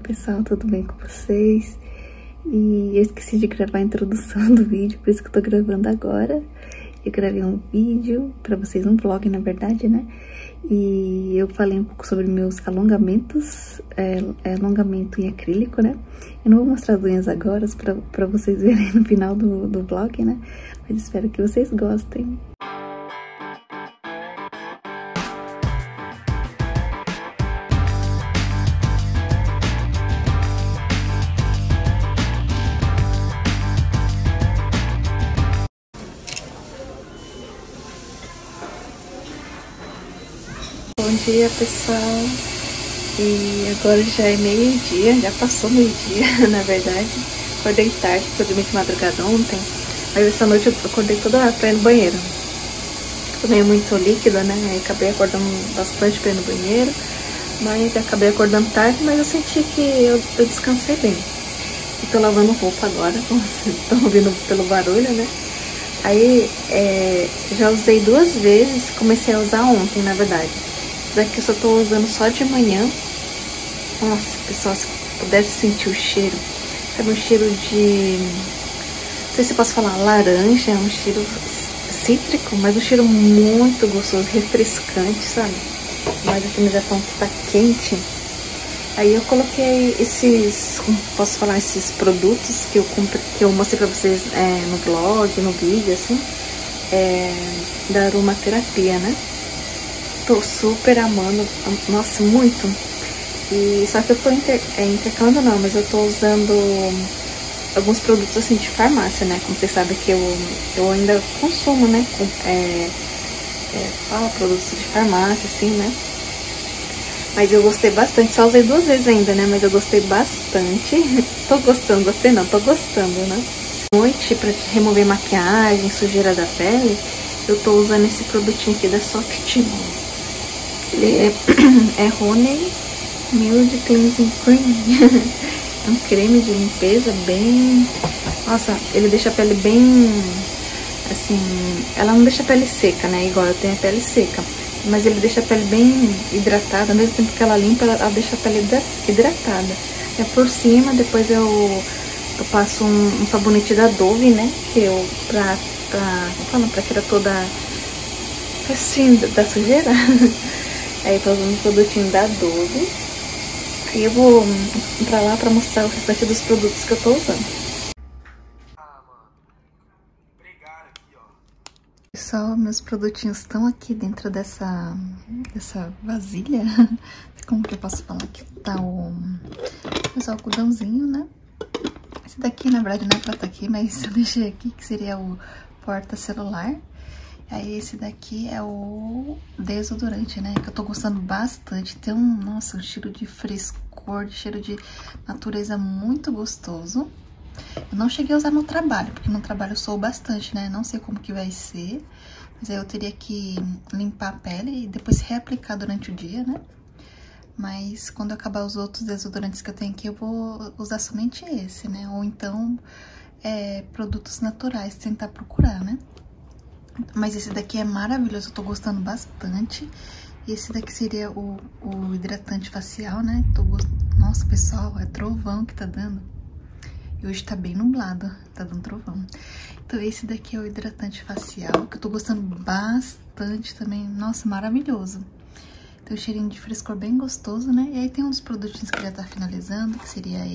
pessoal, tudo bem com vocês? E eu esqueci de gravar a introdução do vídeo, por isso que eu tô gravando agora. Eu gravei um vídeo pra vocês, um vlog na verdade, né? E eu falei um pouco sobre meus alongamentos, alongamento em acrílico, né? Eu não vou mostrar as unhas agora pra vocês verem no final do vlog, né? Mas espero que vocês gostem. Bom dia, pessoal, e agora já é meio-dia, já passou meio-dia, na verdade. Acordei tarde, porque eu dormi de madrugada ontem, mas essa noite eu acordei toda hora pra ir no banheiro. Tomei muito líquido, né, aí acabei acordando bastante pra ir no banheiro, mas acabei acordando tarde, mas eu senti que eu descansei bem. E tô lavando roupa agora, como vocês estão ouvindo pelo barulho, né. Aí, já usei 2 vezes, comecei a usar ontem, na verdade. Daqui eu só tô usando só de manhã. Nossa, pessoal, se pudesse sentir o cheiro. Sabe, um cheiro de... Não sei se eu posso falar laranja, é um cheiro cítrico, mas um cheiro muito gostoso, refrescante, sabe? Mas aqui no Japão que tá quente. Aí eu coloquei esses, como posso falar, esses produtos que eu comprei, que eu mostrei pra vocês no vlog, no vídeo, assim, da aromaterapia, né? Tô super amando, nossa, muito. E só que eu tô intercalando não, mas eu tô usando alguns produtos assim de farmácia, né? Como vocês sabem que eu ainda consumo, né? Produtos de farmácia, assim, né? Mas eu gostei bastante, só usei 2 vezes ainda, né? Mas eu gostei bastante. Tô gostando, gostei não, tô gostando, né? Noite, pra remover maquiagem, sujeira da pele, eu tô usando esse produtinho aqui da Soft. Ele é Honey Milk Cleansing Cream. É um creme de limpeza bem... Nossa, ele deixa a pele bem... Assim, ela não deixa a pele seca, né? Igual eu tenho a pele seca. Mas ele deixa a pele bem hidratada. Ao mesmo tempo que ela limpa, ela deixa a pele hidratada. Por cima, depois eu passo um sabonete da Dove, né? Que eu... Pra tirar toda a restinho da sujeira. Aí eu tô usando um produtinho da Dove. Aí eu vou pra lá pra mostrar o restante dos produtos que eu tô usando. Pessoal, meus produtinhos estão aqui dentro dessa vasilha. Como que eu posso falar? Aqui tá o algodãozinho, né? Esse daqui, na verdade, não é pra estar aqui, mas eu deixei aqui, que seria o porta-celular. Aí esse daqui é o desodorante, né? Que eu tô gostando bastante. Tem nossa, um cheiro de frescor, cheiro de natureza muito gostoso. Eu não cheguei a usar no trabalho, porque no trabalho eu sou bastante, né? Não sei como que vai ser. Mas aí eu teria que limpar a pele e depois reaplicar durante o dia, né? Mas quando eu acabar os outros desodorantes que eu tenho aqui, eu vou usar somente esse, né? Ou então, produtos naturais, tentar procurar, né? Mas esse daqui é maravilhoso, eu tô gostando bastante. E esse daqui seria o hidratante facial, né? Nossa, pessoal, é trovão que tá dando. E hoje tá bem nublado, tá dando trovão. Então esse daqui é o hidratante facial, que eu tô gostando bastante também. Nossa, maravilhoso. Tem um cheirinho de frescor bem gostoso, né? E aí tem uns produtinhos que já tá finalizando, que seria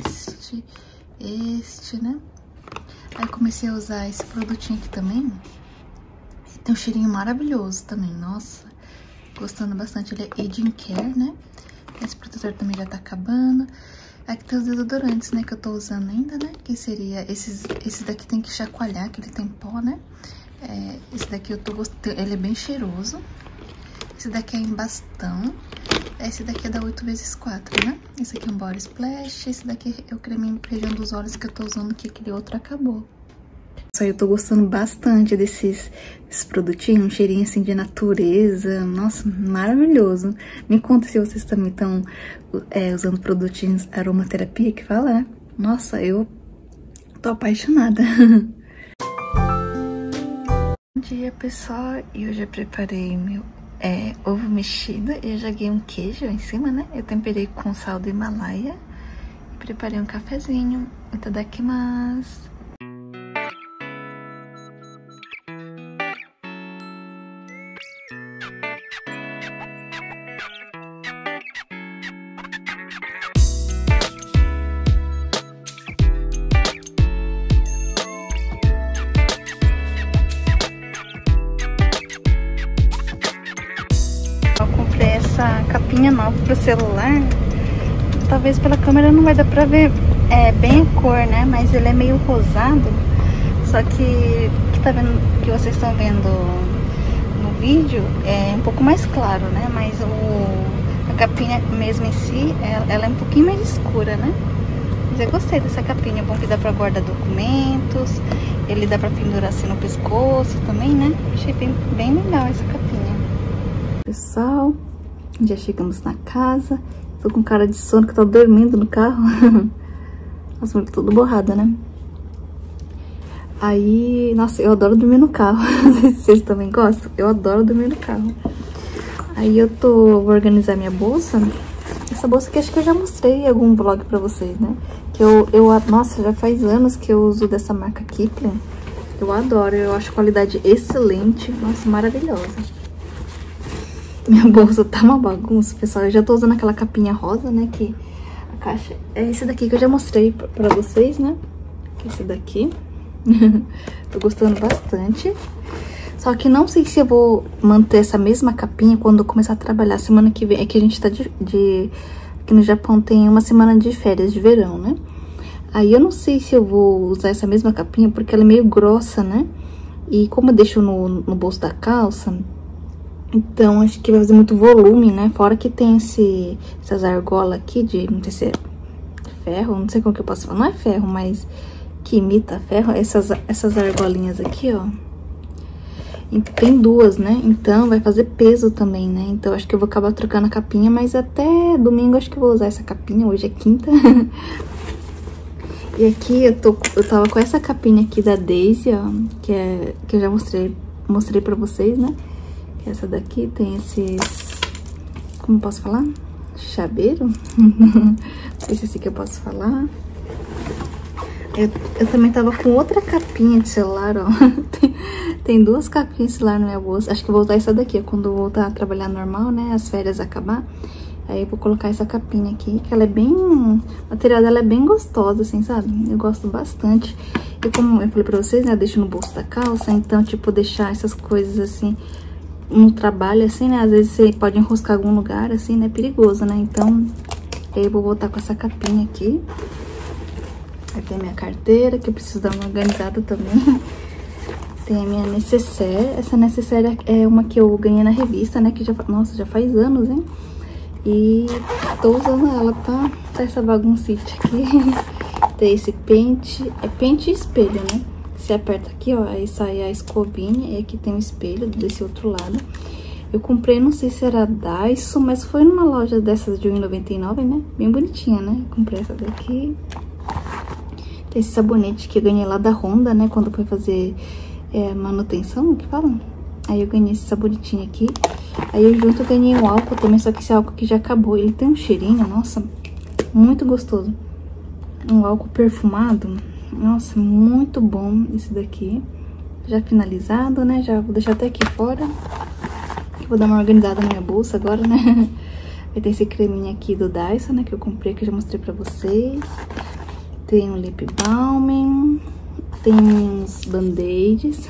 este, né? Aí comecei a usar esse produtinho aqui também. Tem um cheirinho maravilhoso também, nossa, gostando bastante. Ele é Aging Care, né? Esse protetor também já tá acabando. Aqui tem os desodorantes, né, que eu tô usando ainda, né? Que seria, esse daqui tem que chacoalhar, que ele tem pó, né? Esse daqui eu tô gostando, ele é bem cheiroso. Esse daqui é em bastão. Esse daqui é da 8x4, né? Esse aqui é um Body Splash. Esse daqui é o creme pra região dos olhos que eu tô usando, que aquele outro acabou. Eu tô gostando bastante desses produtinhos, um cheirinho assim de natureza, nossa, maravilhoso. Me conta se vocês também estão usando produtinhos aromaterapia, que fala, né? Nossa, eu tô apaixonada. Bom dia, pessoal, e eu já preparei meu ovo mexido e eu joguei um queijo em cima, né? Eu temperei com sal do Himalaia Preparei um cafezinho. Itadakimasu. Eu comprei essa capinha nova pro celular. Talvez pela câmera não vai dar pra ver bem a cor, né? Mas ele é meio rosado. Só que tá vendo, que vocês estão vendo no vídeo é um pouco mais claro, né? Mas a capinha mesmo em si, ela é um pouquinho mais escura, né? Mas eu gostei dessa capinha. É bom que dá pra guardar documentos. Ele dá pra pendurar assim no pescoço também, né? Achei bem legal essa capinha. Pessoal, já chegamos na casa. Tô com cara de sono que eu tô dormindo no carro. Nossa, muito tudo borrada, né? Aí, nossa, eu adoro dormir no carro. Vocês também gostam? Eu adoro dormir no carro. Aí eu vou organizar minha bolsa. Essa bolsa aqui acho que eu já mostrei em algum vlog pra vocês, né? Que nossa, já faz anos que eu uso dessa marca Kipling. Eu adoro, eu acho a qualidade excelente. Nossa, maravilhosa. Minha bolsa tá uma bagunça, pessoal. Eu já tô usando aquela capinha rosa, né? Que a caixa é esse daqui que eu já mostrei pra vocês, né? Esse daqui. Tô gostando bastante. Só que não sei se eu vou manter essa mesma capinha quando eu começar a trabalhar. Semana que vem, é que a gente tá aqui no Japão tem uma semana de férias de verão, né? Aí eu não sei se eu vou usar essa mesma capinha, porque ela é meio grossa, né? E como eu deixo no bolso da calça, então acho que vai fazer muito volume, né? Fora que tem essas argolas aqui de, não sei se é ferro, não sei como que eu posso falar. Não é ferro, mas que imita ferro. Essas argolinhas aqui, ó. Tem duas, né? Então vai fazer peso também, né? Então acho que eu vou acabar trocando a capinha, mas até domingo acho que eu vou usar essa capinha. Hoje é quinta. E aqui eu tava com essa capinha aqui da Daisy, ó. Que eu já mostrei pra vocês, né? Que essa daqui tem esses... Como posso falar? Chaveiro? Não sei se é assim que eu posso falar. Eu também tava com outra capinha de celular, ó. Tem duas capinhas de celular na minha bolsa. Acho que eu vou usar essa daqui, ó, quando eu voltar a trabalhar normal, né? As férias acabar. Aí eu vou colocar essa capinha aqui, que ela é bem... O material dela é bem gostoso, assim, sabe? Eu gosto bastante. E como eu falei pra vocês, né? Eu deixo no bolso da calça. Então, tipo, deixar essas coisas, assim, no trabalho, assim, né? Às vezes você pode enroscar em algum lugar, assim, né? É perigoso, né? Então, aí eu vou voltar com essa capinha aqui. Aqui é a minha carteira, que eu preciso dar uma organizada também. Tem a minha necessaire. Essa necessaire é uma que eu ganhei na revista, né? Que já, nossa, já faz anos, hein? E tô usando ela, tá essa baguncite aqui. Tem esse pente, é pente e espelho, né? Você aperta aqui, ó, aí sai a escovinha. E aqui tem um espelho desse outro lado. Eu comprei, não sei se era Daiso, mas foi numa loja dessas de R$1,99, né? Bem bonitinha, né? Comprei essa daqui. Tem esse sabonete que eu ganhei lá da Honda, né? Quando foi fazer manutenção, o que fala? Aí eu ganhei esse sabonetinho aqui. Aí eu junto ganhei um álcool também, só que esse álcool aqui já acabou. Ele tem um cheirinho, nossa, muito gostoso. Um álcool perfumado. Nossa, muito bom esse daqui. Já finalizado, né? Já vou deixar até aqui fora. Vou dar uma organizada na minha bolsa agora, né? Vai ter esse creminho aqui do Daiso, né? Que eu comprei, que eu já mostrei pra vocês. Tem um lip balm. Tem uns band-aids.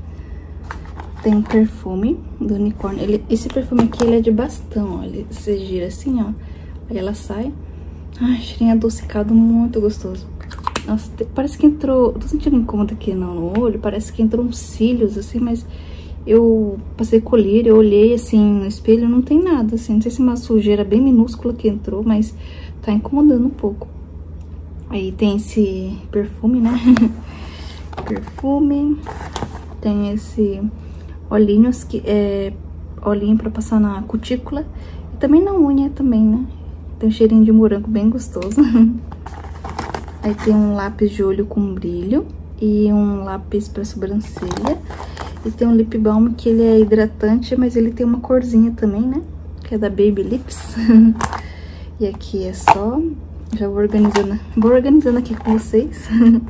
Tem um perfume do unicórnio. Esse perfume aqui, ele é de bastão, ó. Você gira assim, ó. Aí ela sai. Ai, cheirinho adocicado, muito gostoso. Nossa, parece que entrou... Tô sentindo incômodo aqui no olho. Parece que entrou uns cílios, assim, mas... Eu passei colírio, eu olhei assim no espelho, não tem nada, assim. Não sei se é uma sujeira bem minúscula que entrou, mas tá incomodando um pouco. Aí tem esse perfume, né? Perfume. Tem esse olhinhos, que é olhinho pra passar na cutícula. E também na unha também, né? Tem um cheirinho de morango bem gostoso. Aí tem um lápis de olho com brilho. E um lápis pra sobrancelha. E tem um lip balm que ele é hidratante, mas ele tem uma corzinha também, né? Que é da Baby Lips. E aqui é só Já vou organizando aqui com vocês.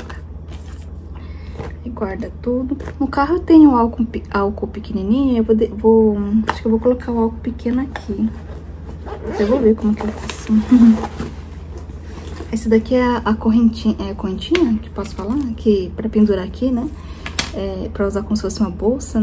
E guarda tudo. No carro eu tenho álcool pequenininho. Acho que eu vou colocar o álcool pequeno aqui. Eu vou ver como que eu faço. Esse daqui é a correntinha, que posso falar? Que pra pendurar aqui, né? Pra usar como se fosse uma bolsa.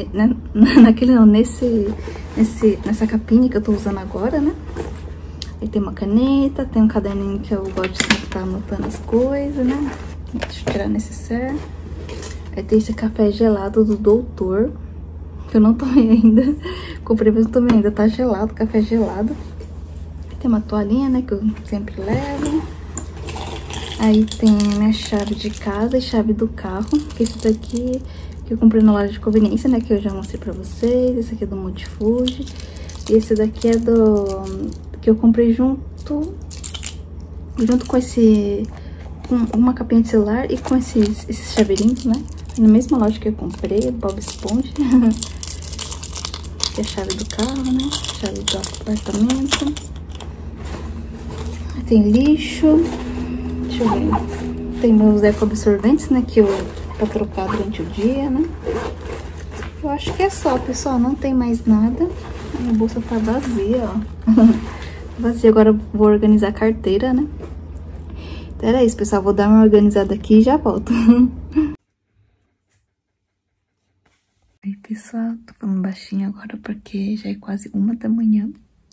Nessa capinha que eu tô usando agora, né? Aí tem uma caneta, tem um caderninho que eu gosto de sempre estar anotando as coisas, né? Deixa eu tirar necessaire. Aí tem esse café gelado do Doutor, que eu não tomei ainda. Comprei, mas não tomei ainda, tá gelado, café gelado. Tem uma toalhinha, né, que eu sempre levo. Aí tem minha chave de casa e chave do carro. Esse daqui que eu comprei na loja de conveniência, né, que eu já mostrei pra vocês. Esse aqui é do Multifood. E esse daqui é que eu comprei junto com com uma capinha de celular e com esses chaveirinhos, né? Na mesma loja que eu comprei, Bob Esponja. Aqui é a chave do carro, né? Chave do apartamento. Tem lixo. Deixa eu ver. Tem meus eco-absorventes, né? Pra trocar durante o dia, né? Eu acho que é só, pessoal. Não tem mais nada. Minha bolsa tá vazia, ó. Vazia. Agora eu vou organizar a carteira, né? Então era isso, pessoal. Vou dar uma organizada aqui e já volto. Aí, pessoal, tô falando baixinho agora porque já é quase 1 da manhã.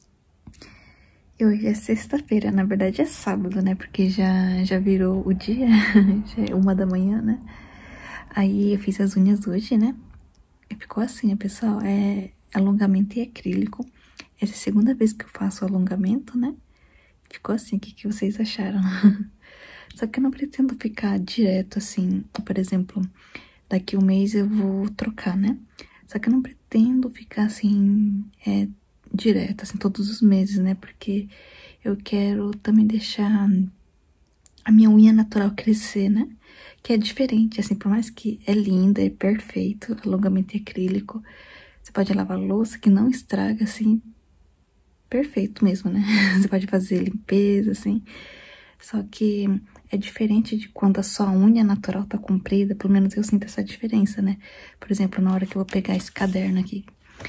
E hoje é sexta-feira, na verdade é sábado, né? Porque já virou o dia, já é 1 da manhã, né? Aí eu fiz as unhas hoje, né? E ficou assim, né, pessoal? É alongamento em acrílico. Essa é a segunda vez que eu faço alongamento, né? Ficou assim, o que vocês acharam? Só que eu não pretendo ficar direto assim, por exemplo, daqui um mês eu vou trocar, né? Só que eu não pretendo ficar assim, direto, assim, todos os meses, né? Porque eu quero também deixar a minha unha natural crescer, né? Que é diferente, assim, por mais que é linda, é perfeito, alongamento em acrílico. Você pode lavar louça que não estraga, assim, perfeito mesmo, né? Você pode fazer limpeza, assim. Só que é diferente de quando a sua unha natural tá comprida, pelo menos eu sinto essa diferença, né? Por exemplo, na hora que eu vou pegar esse caderno aqui,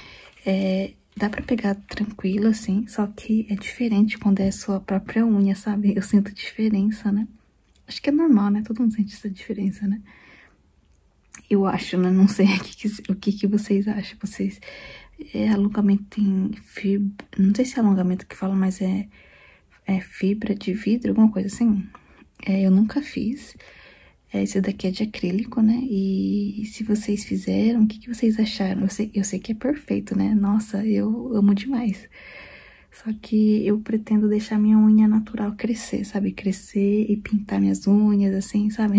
dá pra pegar tranquilo, assim, só que é diferente quando é a sua própria unha, sabe? Eu sinto diferença, né? Acho que é normal, né? Todo mundo sente essa diferença, né? Eu acho, né? Não sei o que vocês acham. Vocês... alongamento em fibra... Não sei se é alongamento que fala, mas é fibra de vidro, alguma coisa assim. Eu nunca fiz. Esse daqui é de acrílico, né? E se vocês fizeram, o que vocês acharam? Eu sei que é perfeito, né? Nossa, eu amo demais. Só que eu pretendo deixar minha unha natural crescer, sabe? Crescer e pintar minhas unhas, assim, sabe?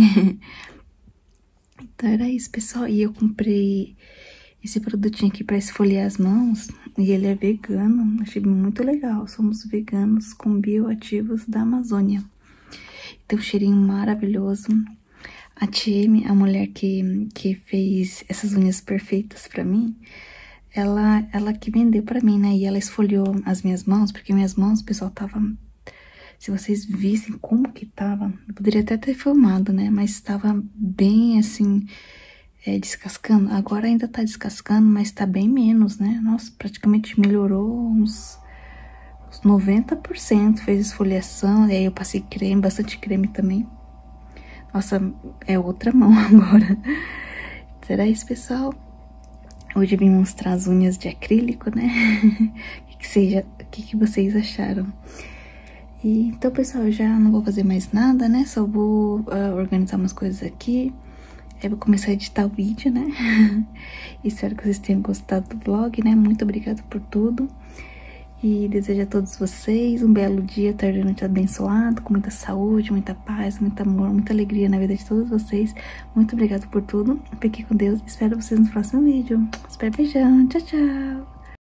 Então era isso, pessoal. E eu comprei esse produtinho aqui pra esfoliar as mãos. E ele é vegano. Achei muito legal. Somos veganos com bioativos da Amazônia. Tem um cheirinho maravilhoso. A Tieme, a mulher que fez essas unhas perfeitas pra mim, ela que vendeu pra mim, né? E ela esfoliou as minhas mãos, porque minhas mãos, pessoal, tava... Se vocês vissem como que tava, eu poderia até ter filmado, né? Mas tava bem, assim, descascando. Agora ainda tá descascando, mas tá bem menos, né? Nossa, praticamente melhorou uns 90%. Fez esfoliação, e aí eu passei creme, bastante creme também. Nossa, é outra mão agora. Será isso, pessoal? Hoje eu vim mostrar as unhas de acrílico, né? O que vocês acharam? Então, pessoal, eu já não vou fazer mais nada, né? Só vou organizar umas coisas aqui. Eu vou começar a editar o vídeo, né? Espero que vocês tenham gostado do vlog, né? Muito obrigada por tudo. E desejo a todos vocês um belo dia, tarde e noite abençoado, com muita saúde, muita paz, muito amor, muita alegria na vida de todos vocês. Muito obrigada por tudo. Fiquem com Deus. Espero vocês no próximo vídeo. Super beijão. Tchau, tchau.